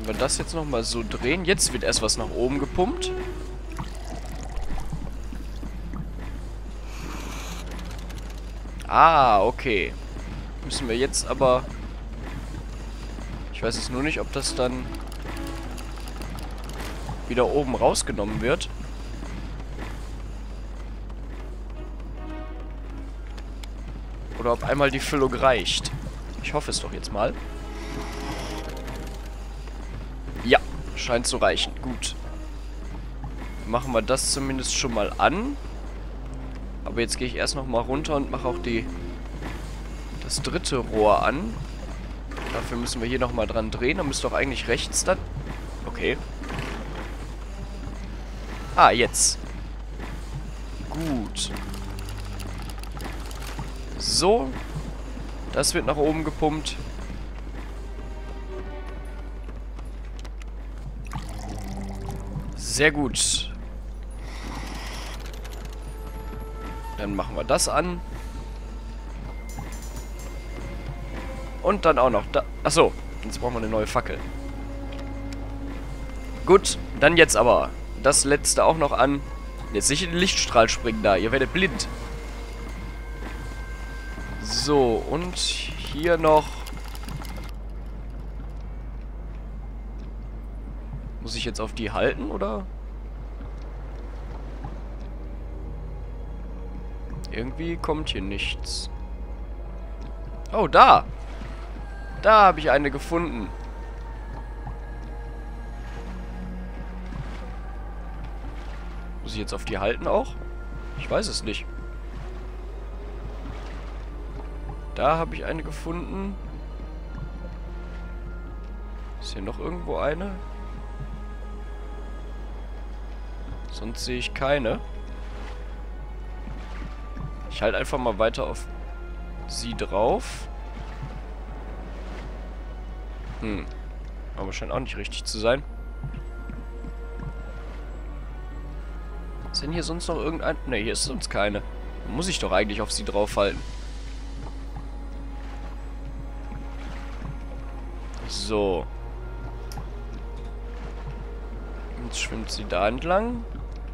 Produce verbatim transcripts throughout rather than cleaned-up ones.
Wenn wir das jetzt nochmal so drehen. Jetzt wird erst was nach oben gepumpt. Ah, okay. Müssen wir jetzt aber... Ich weiß jetzt nur nicht, ob das dann wieder oben rausgenommen wird. Oder ob einmal die Füllung reicht. Ich hoffe es doch jetzt mal. Ja, scheint zu reichen. Gut. Machen wir das zumindest schon mal an. Aber jetzt gehe ich erst noch mal runter und mache auch die das dritte Rohr an. Dafür müssen wir hier noch mal dran drehen. Da müsste doch eigentlich rechts dann... Okay. Ah, jetzt. Gut. So. Das wird nach oben gepumpt. Sehr gut. Dann machen wir das an. Und dann auch noch da. Achso, jetzt brauchen wir eine neue Fackel. Gut, dann jetzt aber das letzte auch noch an. Jetzt nicht in den Lichtstrahl springen da, ihr werdet blind. So, und hier noch... Muss ich jetzt auf die halten, oder? Irgendwie kommt hier nichts. Oh, da! Da habe ich eine gefunden. Muss ich jetzt auf die halten auch? Ich weiß es nicht. Da habe ich eine gefunden. Ist hier noch irgendwo eine? Sonst sehe ich keine. Ich halte einfach mal weiter auf sie drauf. Hm. Aber scheint auch nicht richtig zu sein. Ist denn hier sonst noch irgendein... Ne, hier ist sonst keine. Muss ich doch eigentlich auf sie draufhalten. So. Jetzt schwimmt sie da entlang.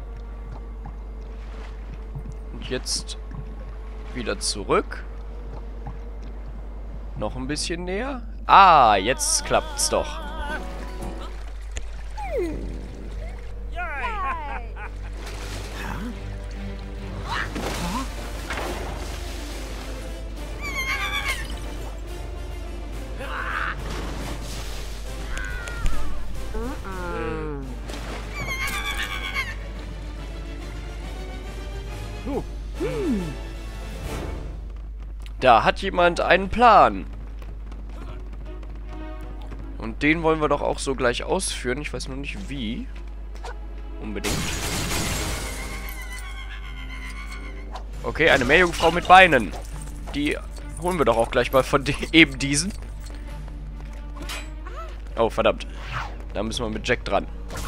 Und jetzt wieder zurück. Noch ein bisschen näher. Ah, jetzt klappt's doch. Da hat jemand einen Plan. Und den wollen wir doch auch so gleich ausführen. Ich weiß nur nicht wie. Unbedingt. Okay, eine Meerjungfrau mit Beinen. Die holen wir doch auch gleich mal von eben diesen. Oh, verdammt. Da müssen wir mit Jack dran.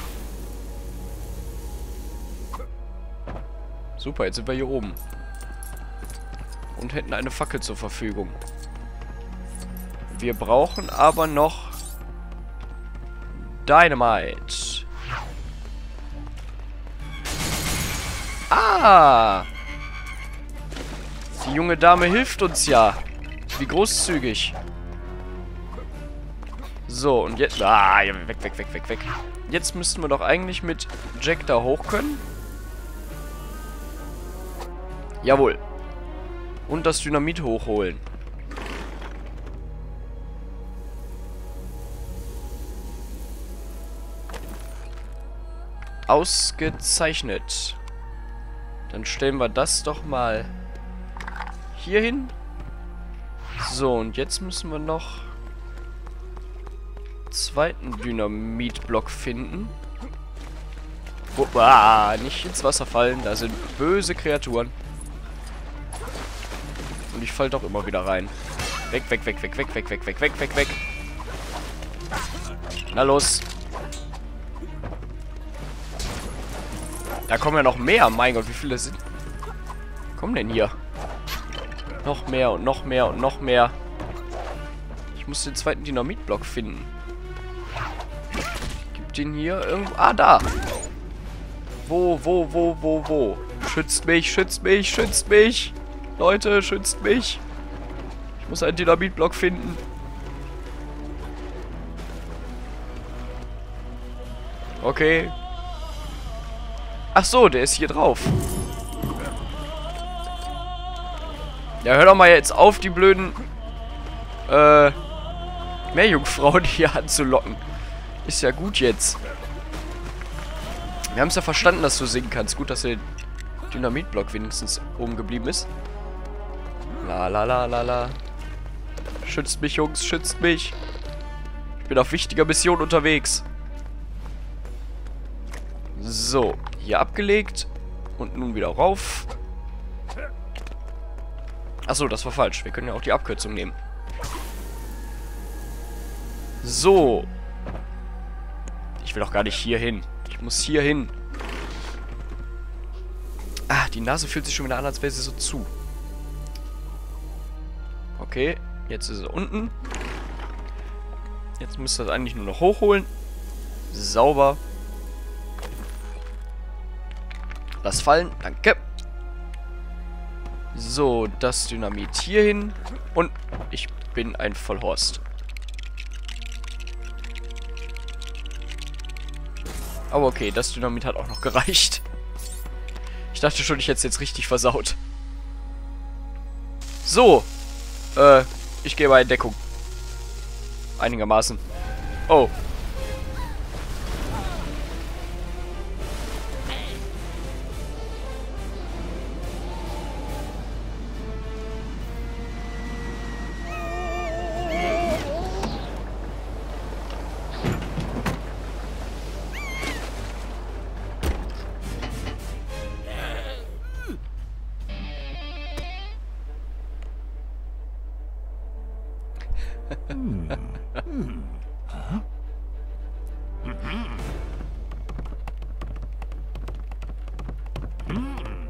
Super, jetzt sind wir hier oben. Und hätten eine Fackel zur Verfügung. Wir brauchen aber noch Dynamite. Ah! Die junge Dame hilft uns ja. Wie großzügig. So, und jetzt... Ah, weg, weg, weg, weg, weg. Jetzt müssten wir doch eigentlich mit Jack da hoch können. Jawohl. Und das Dynamit hochholen. Ausgezeichnet. Dann stellen wir das doch mal hier hin. So, und jetzt müssen wir noch einen zweiten Dynamitblock finden. Oh, ah, nicht ins Wasser fallen. Da sind böse Kreaturen. Und ich fall doch immer wieder rein. Weg, weg, weg, weg, weg, weg, weg, weg, weg, weg, weg. Na los. Da kommen ja noch mehr. Mein Gott, wie viele sind... kommen denn hier? Noch mehr und noch mehr und noch mehr. Ich muss den zweiten Dynamitblock finden. hab den hier irgendwo... Ah, da. Wo, wo, wo, wo, wo? Schützt mich, schützt mich, schützt mich. Leute, schützt mich. Ich muss einen Dynamitblock finden. Okay. Ach so, der ist hier drauf. Ja, hör doch mal jetzt auf, die blöden äh, Meerjungfrauen hier anzulocken. Ist ja gut jetzt. Wir haben es ja verstanden, dass du singen kannst. Gut, dass der Dynamitblock wenigstens oben geblieben ist. La la la la la. Schützt mich, Jungs, schützt mich. Ich bin auf wichtiger Mission unterwegs. So, hier abgelegt. Und nun wieder rauf. Achso, das war falsch. Wir können ja auch die Abkürzung nehmen. So. Ich will doch gar nicht hier hin. Ich muss hier hin. Ah, die Nase fühlt sich schon wieder an, als wäre sie so zu. Okay, jetzt ist sie unten. Jetzt müsste das eigentlich nur noch hochholen. Sauber. Lass fallen. Danke. So, das Dynamit hier hin. Und ich bin ein Vollhorst. Aber okay, das Dynamit hat auch noch gereicht. Ich dachte schon, ich hätte es jetzt richtig versaut. So. Äh, ich gehe mal in Deckung. Einigermaßen. Oh. Hmm. Hmm. Huh? Mm-hmm. Hmm.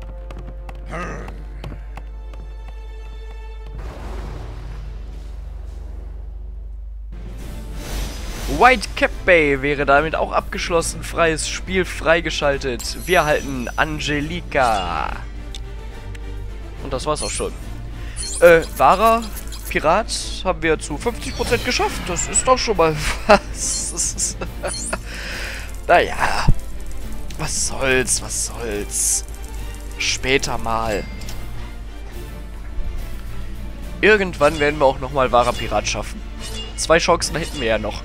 White Cap Bay wäre damit auch abgeschlossen. Freies Spiel freigeschaltet. Wir halten Angelika. Und das war's auch schon. Äh, wahrer Pirat haben wir zu fünfzig Prozent geschafft. Das ist doch schon mal was. Naja. Was soll's, was soll's. Später mal. Irgendwann werden wir auch nochmal wahrer Pirat schaffen. Zwei Chancen hätten wir ja noch.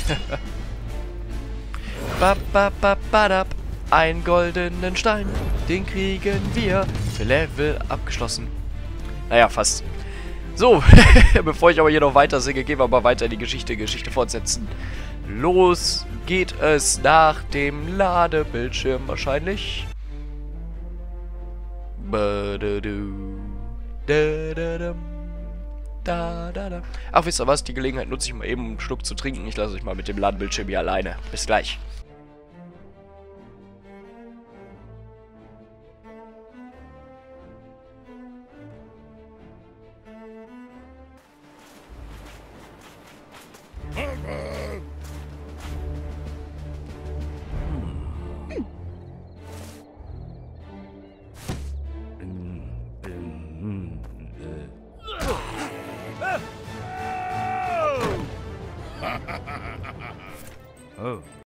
ba, ba, ba, badab. Einen goldenen Stein. Den kriegen wir. Für Level abgeschlossen. Naja, fast. So, bevor ich aber hier noch weiter singe, gehen wir mal weiter in die Geschichte, Geschichte fortsetzen. Los geht es nach dem Ladebildschirm wahrscheinlich. Ach, wisst ihr was? Die Gelegenheit nutze ich mal eben, um einen Schluck zu trinken. Ich lasse euch mal mit dem Ladebildschirm hier alleine. Bis gleich. Oh.